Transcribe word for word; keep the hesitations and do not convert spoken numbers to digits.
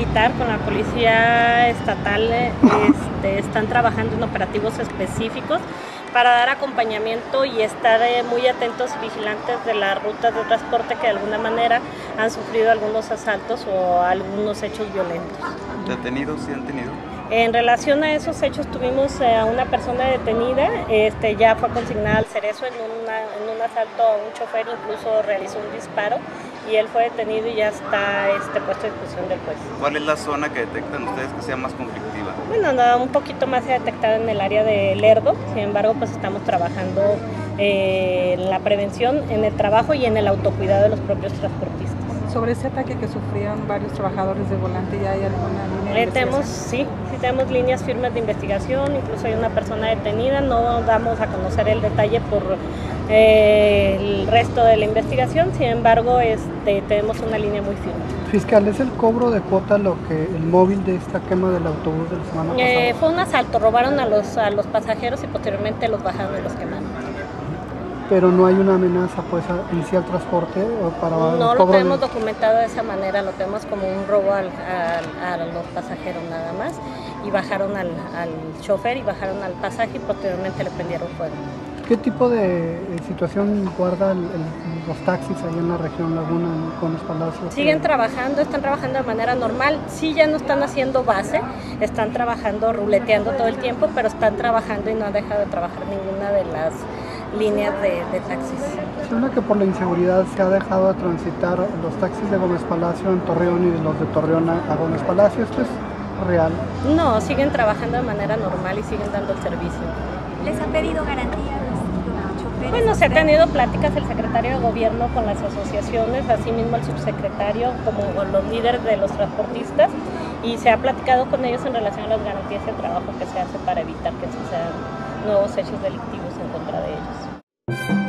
militar, con la policía estatal, este, están trabajando en operativos específicos para dar acompañamiento y estar eh, muy atentos y vigilantes de las rutas de transporte que de alguna manera han sufrido algunos asaltos o algunos hechos violentos. ¿Detenidos sí han tenido? En relación a esos hechos tuvimos a una persona detenida, este, ya fue consignada al Cerezo en, una, en un asalto a un chofer, incluso realizó un disparo y él fue detenido y ya está este, puesto a disposición del juez. ¿Cuál es la zona que detectan ustedes que sea más conflictiva? Bueno, no, un poquito más se ha detectado en el área de Lerdo, sin embargo pues estamos trabajando eh, en la prevención, en el trabajo y en el autocuidado de los propios transportistas. Sobre ese ataque que sufrieron varios trabajadores de Volante, ¿ya hay alguna línea de eh, tenemos, sí, sí tenemos líneas firmes de investigación, incluso hay una persona detenida, no damos a conocer el detalle por eh, el resto de la investigación, sin embargo este, tenemos una línea muy firme. Fiscal, ¿es el cobro de cuota lo que el móvil de esta quema del autobús de la semana pasada? Eh, fue un asalto, robaron a los, a los pasajeros y posteriormente los bajaron y los quemaron. Pero no hay una amenaza pues a iniciar transporte o para no el lo cobro tenemos de... documentado de esa manera, lo tenemos como un robo al, al, a los pasajeros nada más y bajaron al, al chofer y bajaron al pasaje y posteriormente le prendieron fuego. ¿Qué tipo de situación guarda el, el, los taxis ahí en la región Laguna, con los Palacios? Siguen trabajando, están trabajando de manera normal, sí ya no están haciendo base, están trabajando, ruleteando todo el tiempo, pero están trabajando y no han dejado de trabajar ninguna de las líneas de, de taxis. Se habla que por la inseguridad se ha dejado de transitar los taxis de Gómez Palacio en Torreón y los de Torreón a, a Gómez Palacio. ¿Esto es real? No, siguen trabajando de manera normal y siguen dando el servicio. ¿Les ha pedido garantías los choferes? Bueno, se ha tenido pláticas el secretario de gobierno con las asociaciones, así mismo el subsecretario, como los líderes de los transportistas, y se ha platicado con ellos en relación a las garantías de trabajo que se hace para evitar que sucedan nuevos hechos delictivos en contra de ellos.